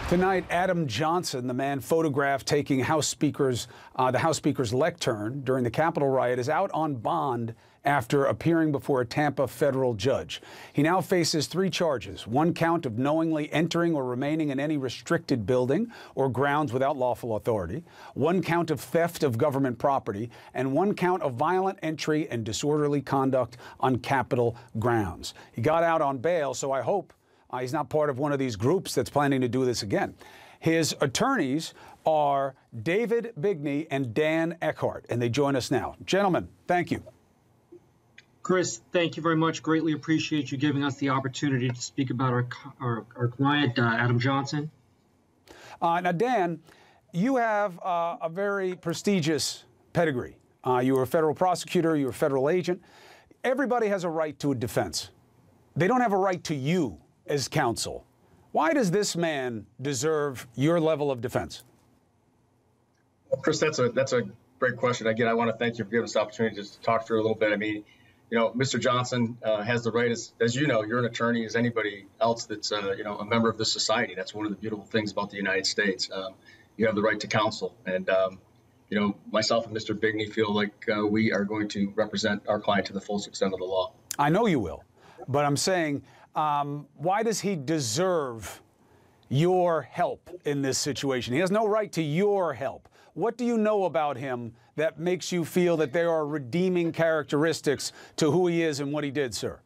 Tonight, Adam Johnson, the man photographed taking the House Speaker's lectern during the Capitol riot, is out on bond after appearing before a Tampa federal judge. He now faces 3 charges: 1 count of knowingly entering or remaining in any restricted building or grounds without lawful authority, 1 count of theft of government property, and 1 count of violent entry and disorderly conduct on Capitol grounds. He got out on bail, so I hope he's not part of one of these groups that's planning to do this again. His attorneys are David Bigney and Dan Eckhart, and they join us now. Gentlemen, thank you. Chris, thank you very much. Greatly appreciate you giving us the opportunity to speak about our client, Adam Johnson. Now, Dan, you have a very prestigious pedigree. You were a federal prosecutor, you were a federal agent. Everybody has a right to a defense. They don't have a right to you as counsel. Why does this man deserve your level of defense? Well, Chris, that's a great question. Again, I want to thank you for giving us the opportunity just to talk through a little bit. I mean, you know, Mr. Johnson has the right, as you know, you're an attorney as anybody else that's, you know, a member of this society. That's one of the beautiful things about the United States. You have the right to counsel. And, you know, myself and Mr. Bigney feel like we are going to represent our client to the fullest extent of the law. I know you will, but I'm saying, why does he deserve your help in this situation? He has no right to your help. What do you know about him that makes you feel that there are redeeming characteristics to who he is and what he did, sir?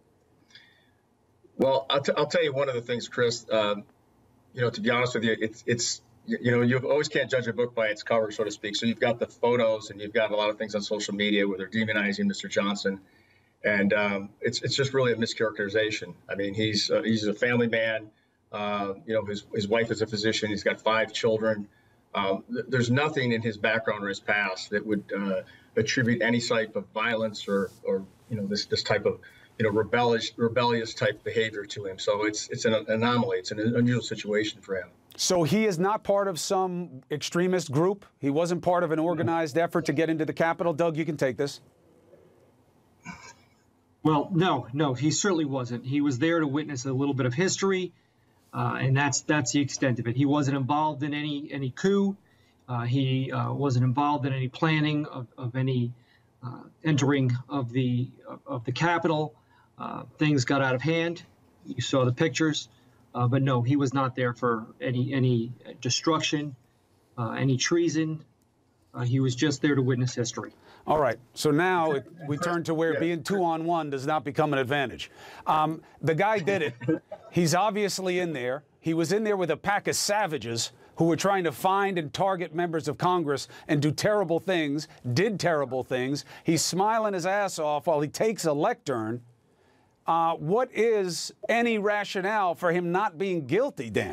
Well, I'll tell you one of the things, Chris. You know, to be honest with you, it's you know, you always can't judge a book by its cover, so to speak. So you've got the photos and you've got a lot of things on social media where they're demonizing Mr. Johnson. And it's just really a mischaracterization. I mean, he's a family man. You know, his wife is a physician. He's got 5 children. There's nothing in his background or his past that would attribute any type of violence or you know, this type of, you know, rebellious type behavior to him. So it's an anomaly. It's an unusual situation for him. So he is not part of some extremist group. He wasn't part of an organized effort to get into the Capitol. Doug, you can take this. Well, no, he certainly wasn't. He was there to witness a little bit of history, and that's the extent of it. He wasn't involved in any coup. He wasn't involved in any planning of any entering of the Capitol. Things got out of hand. You saw the pictures, but no, he was not there for any destruction, any treason. He was just there to witness history. All right. So now we turn to where being 2-on-1 does not become an advantage. The guy did it. He's obviously in there. He was in there with a pack of savages who were trying to find and target members of Congress and do terrible things, did terrible things. He's smiling his ass off while he takes a lectern. What is any rationale for him not being guilty, Dan?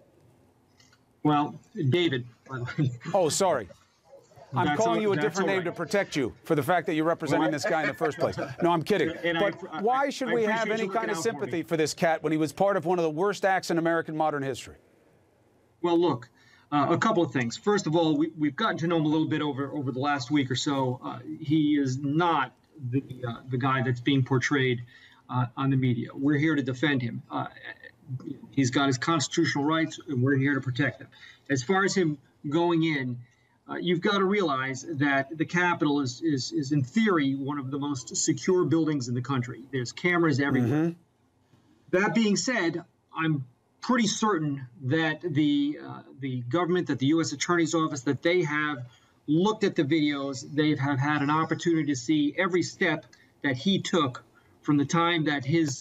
Well, David. Oh, sorry. I'm calling you a different name to protect you for the fact that you're representing this guy in the first place. No, I'm kidding. But why should we have any kind of sympathy for this cat when he was part of one of the worst acts in American modern history? Well, look, a couple of things. First of all, we've gotten to know him a little bit over the last week or so. He is not the guy that's being portrayed on the media. We're here to defend him. He's got his constitutional rights, and we're here to protect him. As far as him going in, you've got to realize that the Capitol is in theory one of the most secure buildings in the country. There's cameras everywhere. Mm-hmm. That being said, I'm pretty certain that the government, that the U.S. Attorney's Office, that they have looked at the videos. They have had an opportunity to see every step that he took from the time that his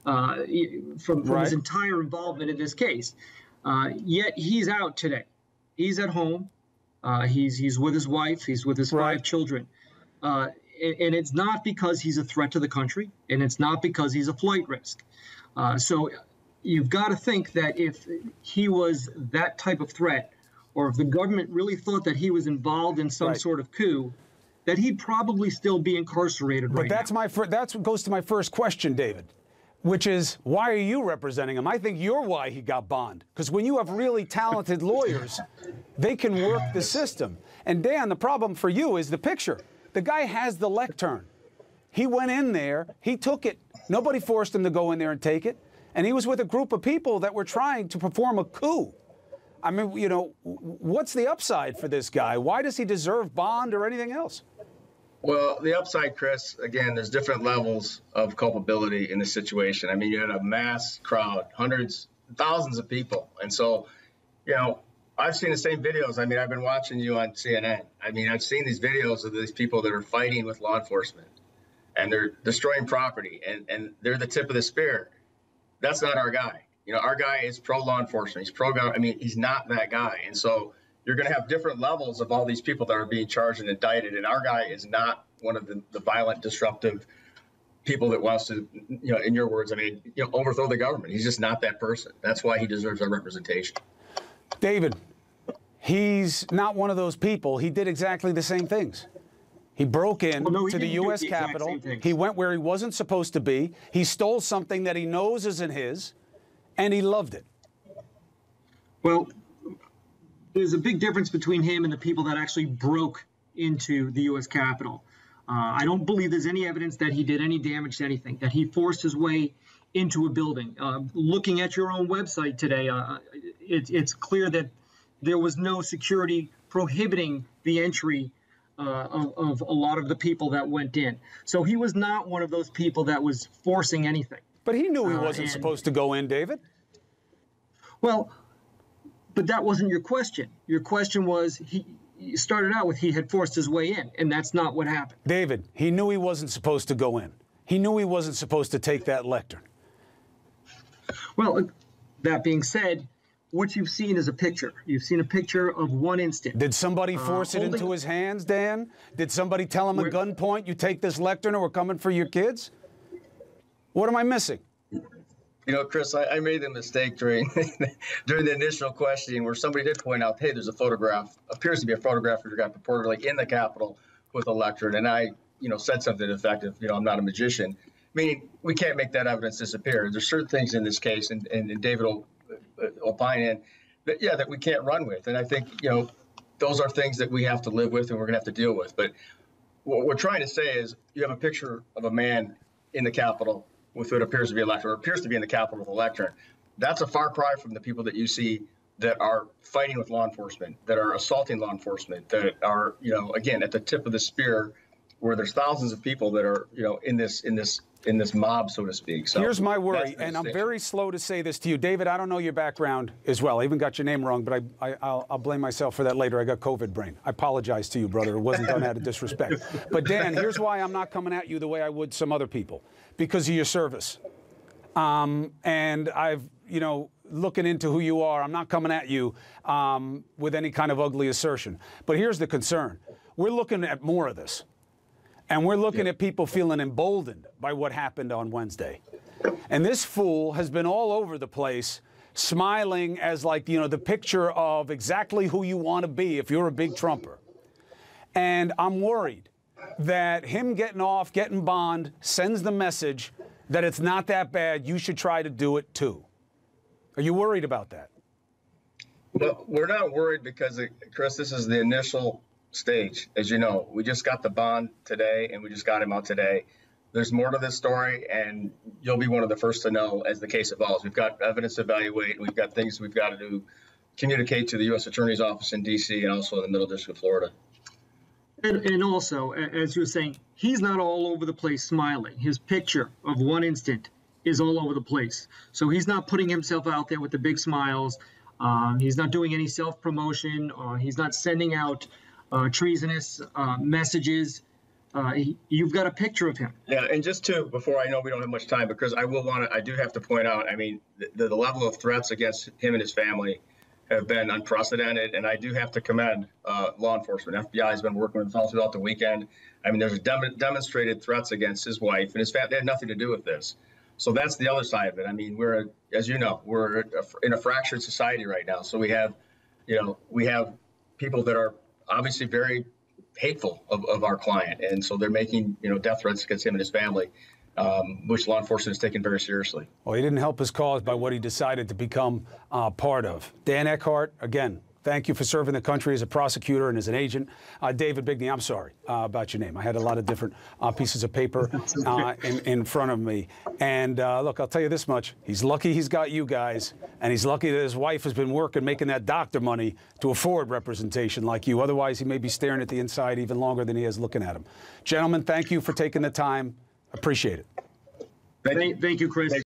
his entire involvement in this case. Yet he's out today. He's at home. He's with his wife. He's with his 5 children. And it's not because he's a threat to the country, and it's not because he's a flight risk. So you've got to think that if he was that type of threat, or if the government really thought that he was involved in some sort of coup, that he'd probably still be incarcerated right now. But that's what goes to my first question, David, which is, why are you representing him? I think you're why he got bond. Because when you have really talented lawyers, they can work the system. And Dan, the problem for you is the picture. The guy has the lectern. He went in there. He took it. Nobody forced him to go in there and take it. And he was with a group of people that were trying to perform a coup. I mean, you know, what's the upside for this guy? Why does he deserve bond or anything else? Well, the upside, Chris, again, there's different levels of culpability in this situation. I mean, you had a mass crowd, hundreds, thousands of people. And so, you know, I've seen the same videos. I mean, I've been watching you on CNN. I mean, I've seen these videos of these people that are fighting with law enforcement and they're destroying property and they're the tip of the spear. That's not our guy. You know, our guy is pro-law enforcement. He's pro-government. I mean, he's not that guy. And so you're going to have different levels of all these people that are being charged and indicted. And our guy is not one of the violent, disruptive people that wants to, you know, in your words, I mean, you know, overthrow the government. He's just not that person. That's why he deserves our representation. David, he's not one of those people. He did exactly the same things. He broke in to the U.S. Capitol. He went where he wasn't supposed to be. He stole something that he knows isn't his, and he loved it. Well, there's a big difference between him and the people that actually broke into the U.S. Capitol. I don't believe there's any evidence that he did any damage to anything, that he forced his way into a building. Looking at your own website today, it's clear that there was no security prohibiting the entry of a lot of the people that went in. So he was not one of those people that was forcing anything. But he knew he wasn't supposed to go in, David. Well, but that wasn't your question. Your question was he started out with he had forced his way in, and that's not what happened. David, he knew he wasn't supposed to go in. He knew he wasn't supposed to take that lectern. Well, that being said, what you've seen is a picture. You've seen a picture of one instant. Did somebody force it into his hands, Dan? Did somebody tell him at gunpoint, you take this lectern or we're coming for your kids? What am I missing? You know, Chris, I made the mistake during the initial questioning where somebody did point out, hey, there's a photograph, appears to be a photograph of your guy purportedly in the Capitol with a lectern. And I, you know, said something effective, you know, I'm not a magician. Meaning we can't make that evidence disappear. There's certain things in this case, and David will opine in, that we can't run with. And I think, you know, those are things that we have to live with and we're going to have to deal with. But what we're trying to say is you have a picture of a man in the Capitol with what appears to be a lectern, or appears to be in the Capitol with a lectern. That's a far cry from the people that you see that are fighting with law enforcement, that are assaulting law enforcement, that are, you know, again, at the tip of the spear, where there's thousands of people that are, you know, in this mob, so to speak. So here's my worry, and I'm very slow to say this to you. David, I don't know your background as well. I even got your name wrong, but I'll blame myself for that later. I got COVID brain. I apologize to you, brother. It wasn't done out of disrespect. But Dan, here's why I'm not coming at you the way I would some other people. Because of your service. And I've, you know, looking into who you are, I'm not coming at you with any kind of ugly assertion. But here's the concern. We're looking at more of this. And we're looking at people feeling emboldened by what happened on Wednesday. And this fool has been all over the place, smiling as like, you know, the picture of exactly who you want to be if you're a big Trumper. And I'm worried that him getting bond sends the message that it's not that bad. You should try to do it too. Are you worried about that? Well, we're not worried because, Chris, this is the initial stage. As you know, we just got the bond today and we just got him out today. There's more to this story, and you'll be one of the first to know as the case evolves. We've got evidence to evaluate, and we've got things we've got to do, communicate to the U.S. Attorney's Office in D.C. and also in the Middle District of Florida. And also, as you were saying, he's not all over the place smiling. His picture of one instant is all over the place. So he's not putting himself out there with the big smiles. He's not doing any self-promotion. He's not sending out treasonous messages. You've got a picture of him. Yeah, and just before, I know we don't have much time, because I do have to point out, I mean, the level of threats against him and his family have been unprecedented, and I do have to commend law enforcement. FBI has been working with us all throughout the weekend. I mean, there's demonstrated threats against his wife and his family. They had nothing to do with this. So that's the other side of it. I mean, as you know, we're in a fractured society right now. So we have people that are obviously very hateful of our client, and so they're making, you know, death threats against him and his family, which law enforcement is taking very seriously. Well, he didn't help his cause by what he decided to become part of. Dan Eckhart, again, Thank you for serving the country as a prosecutor and as an agent. David Bigney, I'm sorry about your name. I had a lot of different pieces of paper in front of me. And look, I'll tell you this much. He's lucky he's got you guys, and he's lucky that his wife has been working, making that doctor money to afford representation like you. Otherwise, he may be staring at the inside even longer than he is looking at him. Gentlemen, thank you for taking the time. Appreciate it. Thank you, Chris.